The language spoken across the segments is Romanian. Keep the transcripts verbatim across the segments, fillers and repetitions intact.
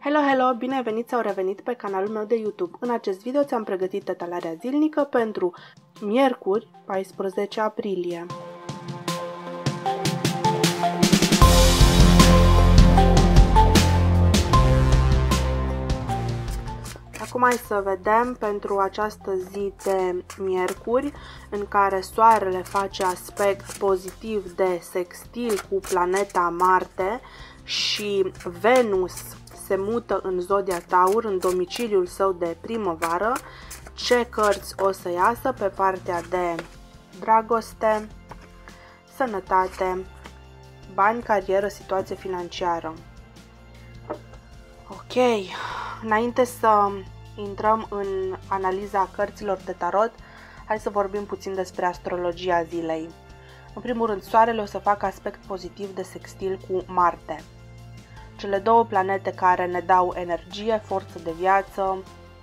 Hello, hello! Bine ai venit sau revenit pe canalul meu de YouTube. În acest video ți-am pregătit etalarea zilnică pentru miercuri, paisprezece aprilie. Acum hai să vedem pentru această zi de miercuri, în care Soarele face aspect pozitiv de sextil cu planeta Marte și Venus se mută în zodia Taur, în domiciliul său de primăvară. Ce cărți o să iasă pe partea de dragoste, sănătate, bani, carieră, situație financiară? Ok, înainte să intrăm în analiza cărților de tarot, hai să vorbim puțin despre astrologia zilei. În primul rând, Soarele o să facă aspect pozitiv de sextil cu Marte. Cele două planete care ne dau energie, forță de viață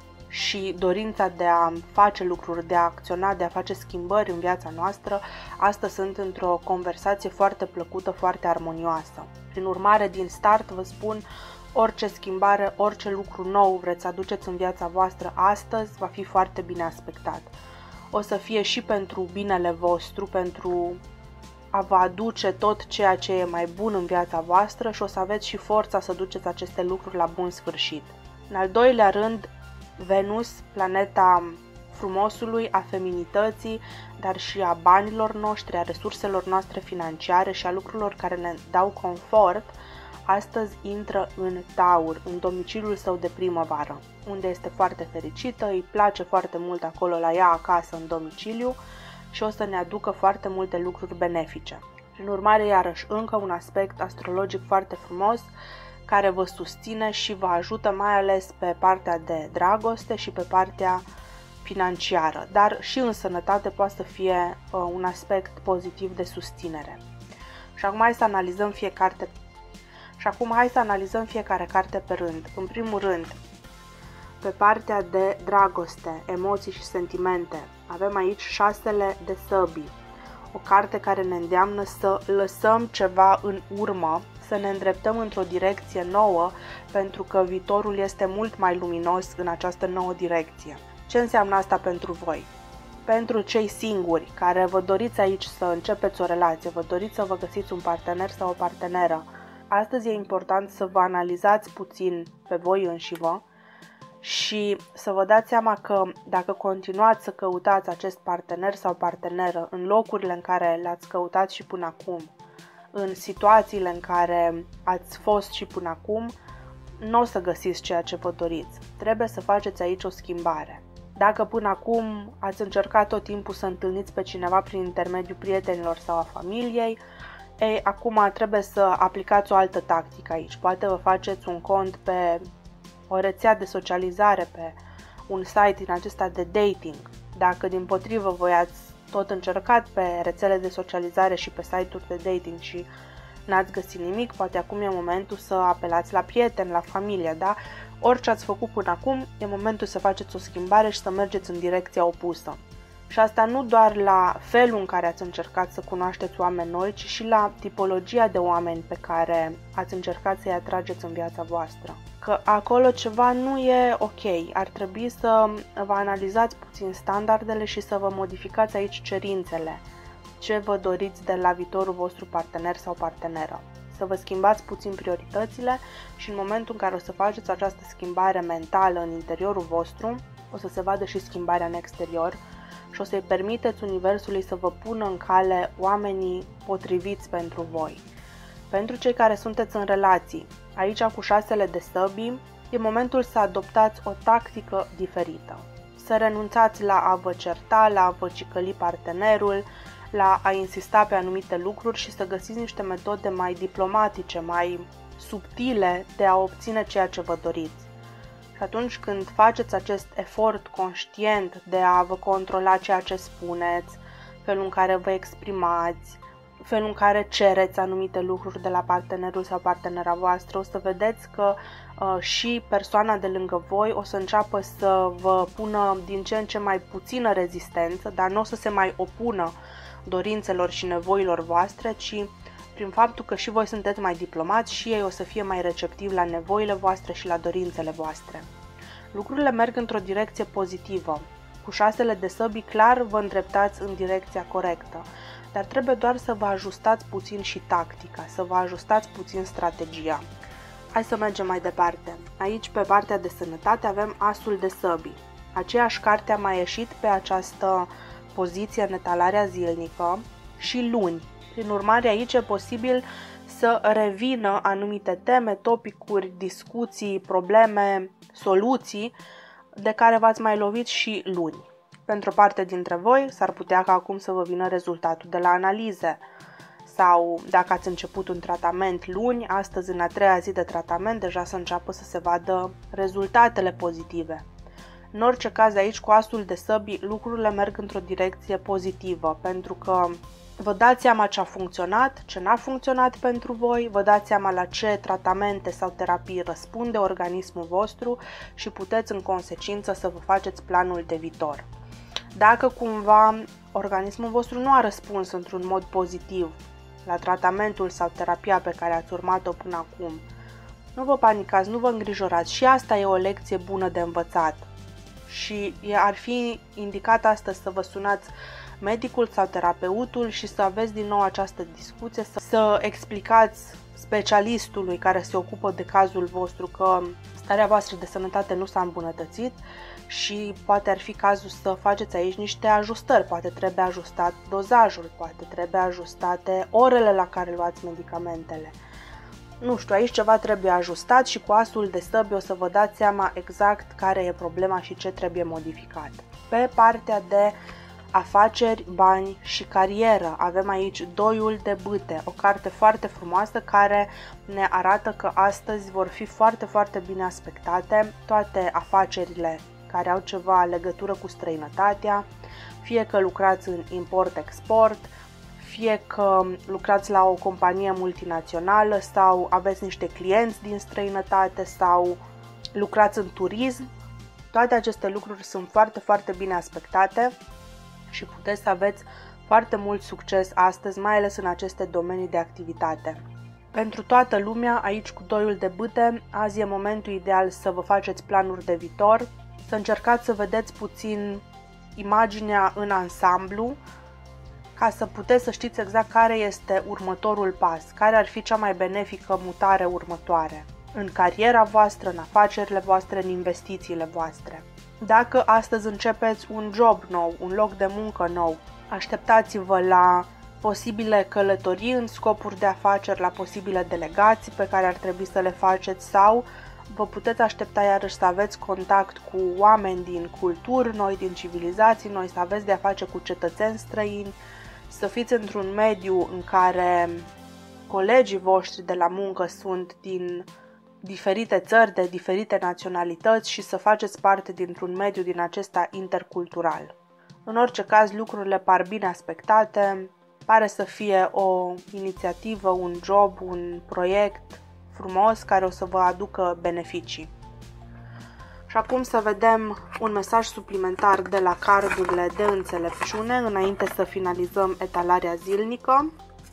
și dorința de a face lucruri, de a acționa, de a face schimbări în viața noastră, astăzi sunt într-o conversație foarte plăcută, foarte armonioasă. Prin urmare, din start vă spun, orice schimbare, orice lucru nou vreți să aduceți în viața voastră astăzi, va fi foarte bine aspectat. O să fie și pentru binele vostru, pentru a vă aduce tot ceea ce e mai bun în viața voastră și o să aveți și forța să duceți aceste lucruri la bun sfârșit. În al doilea rând, Venus, planeta frumosului, a feminității, dar și a banilor noștri, a resurselor noastre financiare și a lucrurilor care ne dau confort, astăzi intră în Taur, în domiciliul său de primăvară, unde este foarte fericită, îi place foarte mult acolo la ea acasă în domiciliu și o să ne aducă foarte multe lucruri benefice. Prin urmare, iarăși, încă un aspect astrologic foarte frumos care vă susține și vă ajută mai ales pe partea de dragoste și pe partea financiară, dar și în sănătate poate să fie uh, un aspect pozitiv de susținere. Și acum hai să analizăm fiecare Și acum hai să analizăm fiecare carte pe rând. În primul rând, pe partea de dragoste, emoții și sentimente, avem aici șasele de săbii, o carte care ne îndeamnă să lăsăm ceva în urmă, să ne îndreptăm într-o direcție nouă, pentru că viitorul este mult mai luminos în această nouă direcție. Ce înseamnă asta pentru voi? Pentru cei singuri care vă doriți aici să începeți o relație, vă doriți să vă găsiți un partener sau o parteneră, astăzi e important să vă analizați puțin pe voi înșivă și să vă dați seama că dacă continuați să căutați acest partener sau parteneră în locurile în care l-ați căutat și până acum, în situațiile în care ați fost și până acum, nu o să găsiți ceea ce vă doriți. Trebuie să faceți aici o schimbare. Dacă până acum ați încercat tot timpul să întâlniți pe cineva prin intermediul prietenilor sau a familiei, ei, acum trebuie să aplicați o altă tactică aici. Poate vă faceți un cont pe o rețea de socializare, pe un site din acesta de dating. Dacă dimpotrivă voi ați tot încercat pe rețele de socializare și pe site-uri de dating și n-ați găsit nimic, poate acum e momentul să apelați la prieteni, la familie, da? Orice ați făcut până acum, e momentul să faceți o schimbare și să mergeți în direcția opusă. Și asta nu doar la felul în care ați încercat să cunoașteți oameni noi, ci și la tipologia de oameni pe care ați încercat să-i atrageți în viața voastră. Că acolo ceva nu e ok, ar trebui să vă analizați puțin standardele și să vă modificați aici cerințele. Ce vă doriți de la viitorul vostru partener sau parteneră. Să vă schimbați puțin prioritățile și în momentul în care o să faceți această schimbare mentală în interiorul vostru, o să se vadă și schimbarea în exterior, și o să-i permiteți universului să vă pună în cale oamenii potriviți pentru voi. Pentru cei care sunteți în relații, aici cu șasele de săbii, e momentul să adoptați o tactică diferită. Să renunțați la a vă certa, la a vă cicăli partenerul, la a insista pe anumite lucruri și să găsiți niște metode mai diplomatice, mai subtile de a obține ceea ce vă doriți. Și atunci când faceți acest efort conștient de a vă controla ceea ce spuneți, felul în care vă exprimați, felul în care cereți anumite lucruri de la partenerul sau partenera voastră, o să vedeți că uh, și persoana de lângă voi o să înceapă să vă pună din ce în ce mai puțină rezistență, dar nu o să se mai opună dorințelor și nevoilor voastre, ci prin faptul că și voi sunteți mai diplomați și ei o să fie mai receptivi la nevoile voastre și la dorințele voastre. Lucrurile merg într-o direcție pozitivă. Cu șasele de săbii clar vă îndreptați în direcția corectă, dar trebuie doar să vă ajustați puțin și tactica, să vă ajustați puțin strategia. Hai să mergem mai departe. Aici, pe partea de sănătate, avem asul de săbii. Aceeași carte a mai ieșit pe această poziție în etalarea zilnică și luni. Prin urmare, aici e posibil să revină anumite teme, topicuri, discuții, probleme, soluții de care v-ați mai lovit și luni. Pentru o parte dintre voi, s-ar putea ca acum să vă vină rezultatul de la analize. Sau dacă ați început un tratament luni, astăzi în a treia zi de tratament deja să înceapă să se vadă rezultatele pozitive. În orice caz aici cu asul de săbii lucrurile merg într-o direcție pozitivă, pentru că vă dați seama ce a funcționat, ce n-a funcționat pentru voi, vă dați seama la ce tratamente sau terapii răspunde organismul vostru și puteți în consecință să vă faceți planul de viitor. Dacă cumva organismul vostru nu a răspuns într-un mod pozitiv la tratamentul sau terapia pe care ați urmat-o până acum, nu vă panicați, nu vă îngrijorați, și asta e o lecție bună de învățat. Și ar fi indicat astăzi să vă sunați medicul sau terapeutul și să aveți din nou această discuție, să, să explicați specialistului care se ocupă de cazul vostru că starea voastră de sănătate nu s-a îmbunătățit și poate ar fi cazul să faceți aici niște ajustări, poate trebuie ajustat dozajul, poate trebuie ajustate orele la care luați medicamentele. Nu știu, aici ceva trebuie ajustat și cu asul de săbii o să vă dați seama exact care e problema și ce trebuie modificat. Pe partea de afaceri, bani și carieră avem aici doiul de bâte, o carte foarte frumoasă care ne arată că astăzi vor fi foarte, foarte bine aspectate toate afacerile care au ceva legătură cu străinătatea, fie că lucrați în import-export, fie că lucrați la o companie multinațională sau aveți niște clienți din străinătate sau lucrați în turism. Toate aceste lucruri sunt foarte, foarte bine aspectate și puteți să aveți foarte mult succes astăzi, mai ales în aceste domenii de activitate. Pentru toată lumea, aici cu doiul de bâte, azi e momentul ideal să vă faceți planuri de viitor, să încercați să vedeți puțin imaginea în ansamblu, ca să puteți să știți exact care este următorul pas, care ar fi cea mai benefică mutare următoare în cariera voastră, în afacerile voastre, în investițiile voastre. Dacă astăzi începeți un job nou, un loc de muncă nou, așteptați-vă la posibile călătorii în scopuri de afaceri, la posibile delegații pe care ar trebui să le faceți sau vă puteți aștepta iarăși să aveți contact cu oameni din culturi noi, din civilizații noi, să aveți de a face cu cetățeni străini, să fiți într-un mediu în care colegii voștri de la muncă sunt din diferite țări, de diferite naționalități și să faceți parte dintr-un mediu din acesta intercultural. În orice caz, lucrurile par bine aspectate, pare să fie o inițiativă, un job, un proiect frumos care o să vă aducă beneficii. Și acum să vedem un mesaj suplimentar de la cardurile de înțelepciune înainte să finalizăm etalarea zilnică.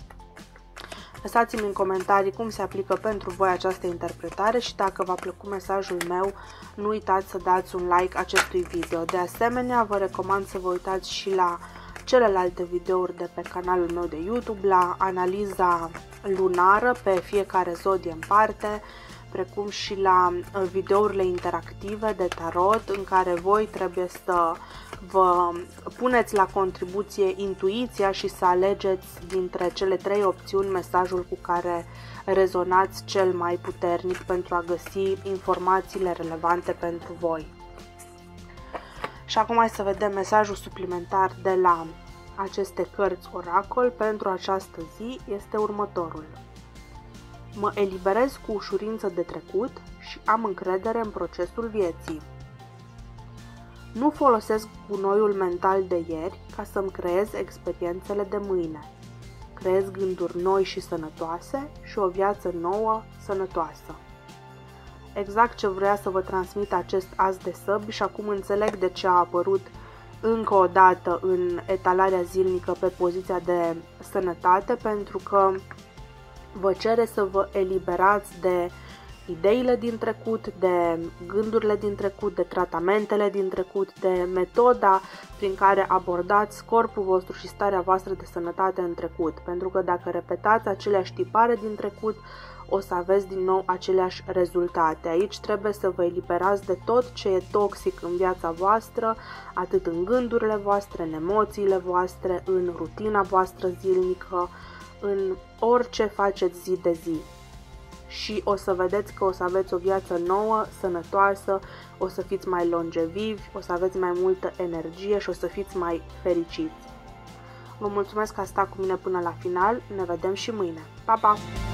Lăsați-mi în comentarii cum se aplică pentru voi această interpretare și dacă v-a plăcut mesajul meu, nu uitați să dați un like acestui video. De asemenea, vă recomand să vă uitați și la celelalte videouri de pe canalul meu de YouTube, la analiza lunară pe fiecare zodie în parte, precum și la videourile interactive de tarot în care voi trebuie să vă puneți la contribuție intuiția și să alegeți dintre cele trei opțiuni mesajul cu care rezonați cel mai puternic pentru a găsi informațiile relevante pentru voi. Și acum hai să vedem mesajul suplimentar de la aceste cărți oracol pentru această zi este următorul. Mă eliberez cu ușurință de trecut și am încredere în procesul vieții. Nu folosesc gunoiul mental de ieri ca să-mi creez experiențele de mâine. Creez gânduri noi și sănătoase și o viață nouă, sănătoasă. Exact ce vrea să vă transmit acest as de săbi și acum înțeleg de ce a apărut încă o dată în etalarea zilnică pe poziția de sănătate, pentru că vă cere să vă eliberați de ideile din trecut, de gândurile din trecut, de tratamentele din trecut, de metoda prin care abordați corpul vostru și starea voastră de sănătate în trecut. Pentru că dacă repetați aceleași tipare din trecut, o să aveți din nou aceleași rezultate. Aici trebuie să vă eliberați de tot ce e toxic în viața voastră, atât în gândurile voastre, în emoțiile voastre, în rutina voastră zilnică, în orice faceți zi de zi. Și o să vedeți că o să aveți o viață nouă, sănătoasă, o să fiți mai longevivi, o să aveți mai multă energie și o să fiți mai fericiți. Vă mulțumesc că ați stat cu mine până la final, ne vedem și mâine. Pa, pa!